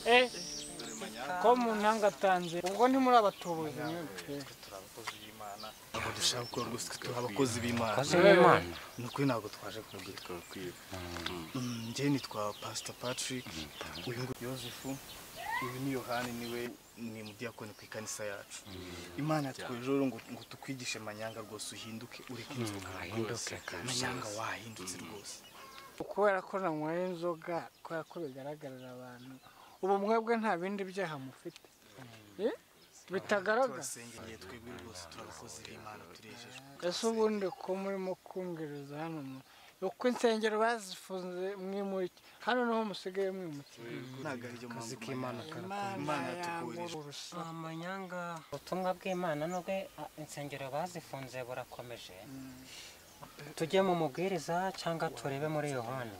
ko mu ntangatanze ubwo ntimuri abatubuzi mwebwe turabakozi b'Imana ntabwo dushaka gukora rwose turi abakozi b'Imana ni ukuri ntabwo twaje kubwitwa kwiba njye nitwa Pastor Patrick uyu nguyu Yosefu uyu ni Yohani niwe ni mudiyakoni ku ikanisa yacu Imana yatwejeje ngo tukwigishe manyanga rwose uhinduke ureke inzoga manyanga wahindutse rwose kubera ko nanyweye inzoga kubera ko bigaragarira abantu ubu mwebwe nta bindi byaha mufite bitagaragara twebwe rwose turabakozi b'Imana turejejwe ese ubundi ko murimo kumgereza hano uko insengero bazifunze mwimurike hano niho musigaye mwimukira ntabwo ari byo kazi k'Imana Imana yatukoresha amanyanga ubutumwa bw'Imana nubwo insengero bazifunze burakomeje tujye mu mubwiriza cyangwa turebe muri Yohana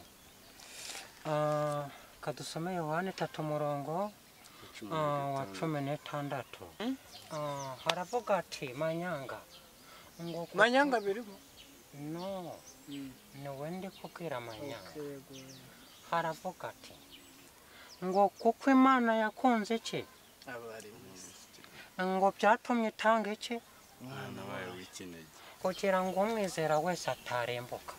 kadusome Yohana 3:16 haravuga ati manyanga ngo manyanga birimo no ni wende kubwira manyanga haravuga ati ngo kuko Imana yakunze iki ngo byatumye itanga iki umwana wayo w'ikinege kugira ngo umwizera wese atarembuka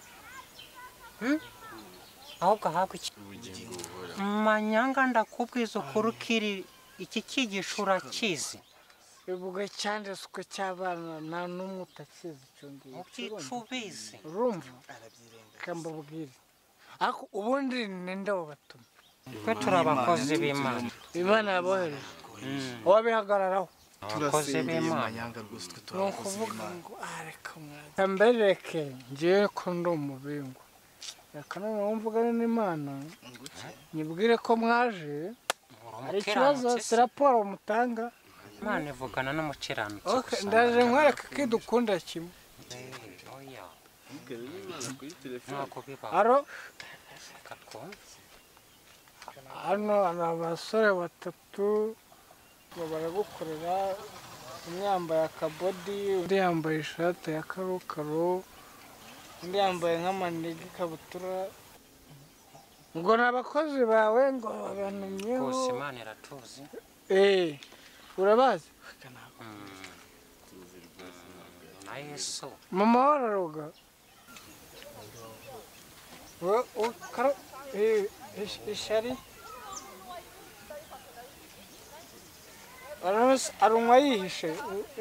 ahubwo ahabwe ubugingo buhora manyanga ndakubwiza ukuri kiri iki cyigisho urakizi bivuga cyanditswe cy'abana nta n'umwe utakizi icyo ngicyo ubizi urumva kambabwire ariko ubundi ninde wabatuma twe turi abakozi b'Imana Imana yabohereje wabihagararaho abakozi b'Imana ni ukuvuga ngo reka mwaza mbereke ngiye ko ndi umubingo reka none wumvugane n'Imana nyibwire ko mwaje hari ikibazo si raporo mutanga Imana ivugana n'umukiranutsi ndaje nkwereka ko idukunda kimwe hano ni abasore batatu baragukorera umwe yambaye akabodi undi yambaye ishati ya karokaro undi yambaye nk'amanigi ikabutura ngo ni abakozi bawe ngo babantumyeho rwose Imana iratuzi urabazi na Yesu mama wararoga ishari arunywa yihishe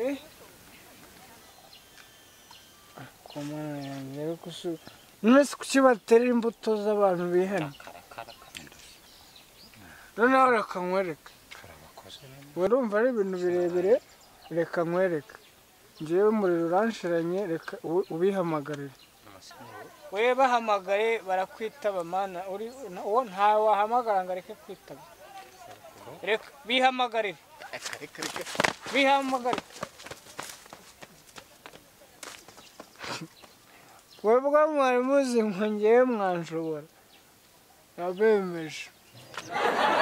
none se kuki baterera imbuto z'abantu bihana noneho reka nkwereke urumva ari ibintu birebire reka nkwereke ngewe umuriro uranshiranye reka ubihamagarire we bahamagaye barakwitaba mana uwo ntawe wahamagara ngo areke kwitaba reka bihamagarire bihamagarire webwe mwari muzi ngo ngewe mwanshobora nabemeje